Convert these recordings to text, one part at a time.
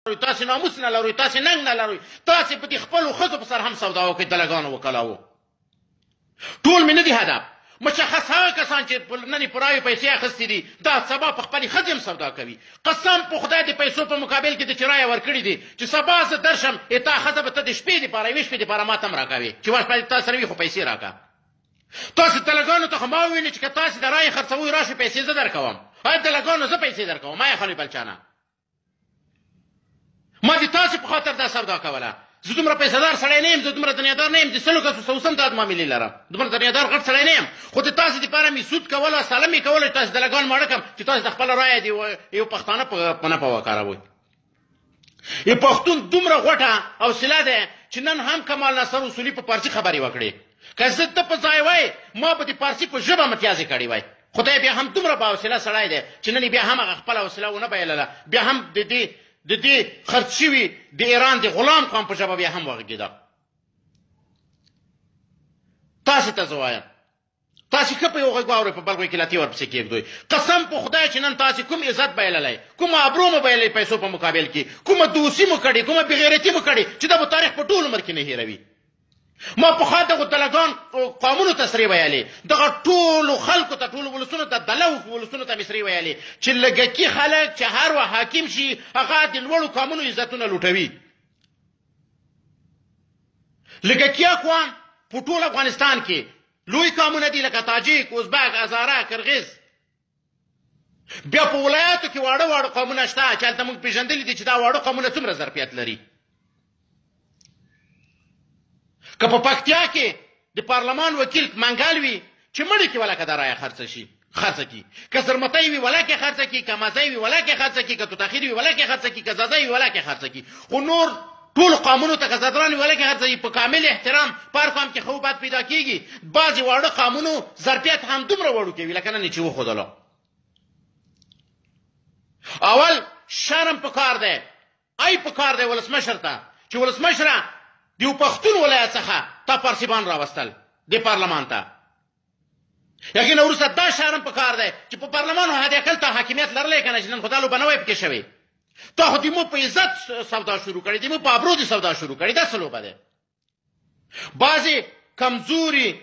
تاسې ناموس نه لرئ، تاسې ننګ نه لرئ، تاسې په دې خپلو ښځو په سر هم سودا وکړئ، دلګانو وکلاوو. ټول مې نه دي هدف. مشخص هغه کسان چې نن یې په رایو پیسې اخیستې دي دا سبا په خپلې ښځې هم سودا کوي. قسم په خدای د پیسو په مقابل کې د چې رایه ورکړې دي چې سبا زه درشم تا ښځه به ته د شپې دپاره یوې شپې دپاره ما ته هم راکوې چې وا شپه تا سره وي خو پیسې راکړه. تاسې دلګانو ته خو ما وویلې چې که تاسې د رایې خرڅوئ راشئ پیسې زه درکوم. آیا دلګانو زه پیسې درکوم، ما یې خلوي بل چا نه. ما د تاسې په خاطر دا سودا کوله. زه دومره پیسهدار سړی نه یم، زه دومره دنیادار نه یم، د سلو کسو سوس هم داد معاملې لرم، دومره دنیادار غټ سړی نه یم، خو د تاسې دپاره مې سود کوله، سالم یې کوله چې تاسې دلګان ماړه کړم چې تاسې د خپله رایه د یو پښتانه په نفع وکاروئ. یو پښتون دومره غوټه حوصله دی چې نن هم کمال ناصر اصولي په پارسي خبرې وکړې. که زه ته په ځای وای ما به د پارسي په ژبه متیازې کړې وای. خدای بیا هم دومره باحوصله سړی دی چې نن بیا هم هغه خپله حوصله ونه بایلله، بیا هم د دې خرڅ شوي د ایران د غلام قام په ژبه بیا هم وغږېده. تاسې ته زه وایم تاسې ښه په یو غږ واورئ، په بل غوږ کې لاتې ورپسې کېږدوئ. قسم په خدای چې نن تاسې کوم عزت بایللی، کومه ابرو مو بایللی پیسو په مقابل کې، کومه دوسي مو کړې، کومه بېغیرتي مو کړې چې دا به تاریخ په ټول عمر کې نه هېروي. ما پخوا دغو دلګان قومونو ته سرې ویلې، دغه ټولو خلکو ته، ټولو ولسونو ته، دلو ولسونو ته مې سرې ویلې چې لږکي خلک چې هر وخت حاکم شي هغه د لوړو قومونو عزتونه لوټوي. لږکي اخوان په ټول افغانستان کې لوی قومونه دي لکه تاجک، ازبک، هزاره، کرغز. بیا په ولایاتو کې واړه واړه قومونه شته چې هلته موږ پېژندلي دي چې دا واړه قومونه څومره ظرفیت لري. که په پکتیا کې د پارلمان وکیل منګل وي چې مړي کې ولکه دا رایه خرڅه کي، که زرمتی وي ولکه خرڅه کي، که مزی وي ولکه خرڅه کي، که توتاخیر وي ولکه خرڅه کي، که زازی وي ولکه خرڅه کي. خو نور ټول قومونو ته که زدران وي ولکه خرڅه کي. په کامل احترام په هر قوم کې ښه بد پیدا کېږي. بعضې واړه قومونو ظرفیت هم دومره وړوکی وي لکه نن یې چې وښودلو. اول شرم پکار دی، ای پکار دی ولسمشر ته چې ولسمشره د یو پښتون ولایت څخه تا پارسیبان راوستل د پارلمان ته. هغې نه وروسته دا شرم پکار دی چې په پارلمان حداقل تا حاکمیت لرلی که نه چې نن خو دا لوبه نه وی پکې شوې. تا خو د مو په عزت سودا شروع کړې، د مو په ابرو دې سودا شروع کړې. دا څه لوبه دی؟ بعضې کمزوري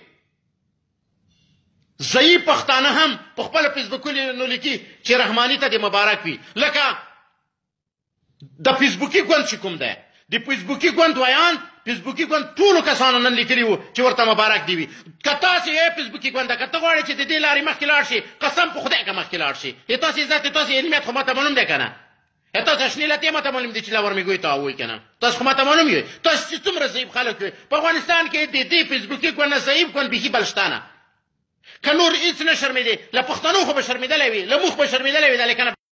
ضعیف پښتانه هم په خپله فیسبوکونو لیکي چې رحماني ته دې مبارک وي. لکه د فیسبوکي ګوند چې کوم دی، د فیسبوکي ګوند ویان فیسبوکي ګوند ټولو کسانو نن لیکلي وو چې ورته مبارک دې وي. که تاسې فیسبوکي ګونده که ته غواړې چې د دې لارې مخکې لاړ شي، قسم په خدای که مخکې لاړ شي، تاسې عزت تاسې علمیت خو ماته معلوم دی که نه؟ تاسې اشنیلت یې ماته معلوم دی چې لا ورمېږوی ته ووایي که نه؟ تاسې خو ماته معلوم یوئ تاسې چې څومره ضعیف خلک وي. په افغانستان کې د دې فیسبوکي ګوند نه ضعیف ګوند بیخي بل شته نه. که نور هېڅ نه شرمېدې، له پښتنو خو به شرمېدلی وي، له موږ به شرمېدلی وي، دا لیکنه